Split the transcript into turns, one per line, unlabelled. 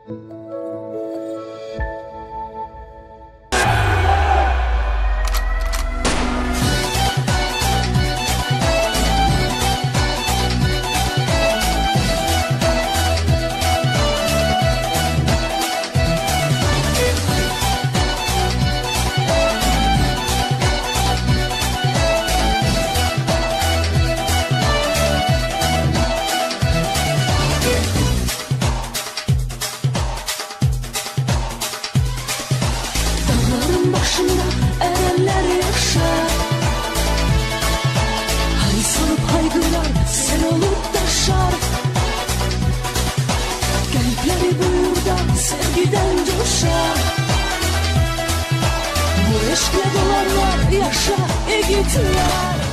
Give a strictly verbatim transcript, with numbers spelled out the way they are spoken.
Başında erenler yaşar, hay salıp haygırlar sen olup taşar. Kalpleri burada sevgiden coşar, bu eşkle dolarlar yaşa e gitler.